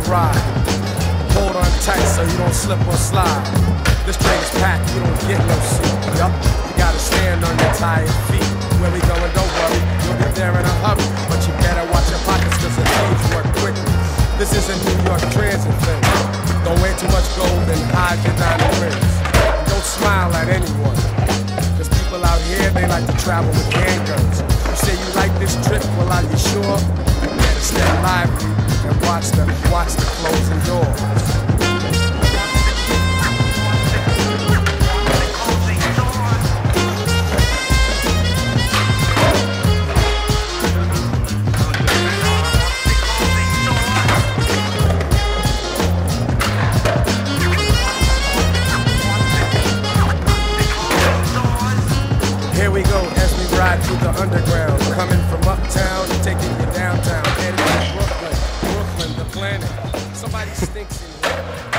ride. Hold on tight so you don't slip or slide. This train is packed, you don't get no seat. Yup, you gotta stand on your tired feet. Where we going, don't worry, you'll get there in a hurry. But you better watch your pockets cause the thieves work quickly. This is a New York transit thing. Don't wear too much gold and hide your diamond rings. Don't smile at anyone. Cause people out here, they like to travel with handguns. You say you like this trip, well are you sure? You better stay lively and watch the closing doors. Here we go as we ride through the underground, coming from uptown and taking you downtown, heading to Brooklyn, the planet. Somebody stinks in here.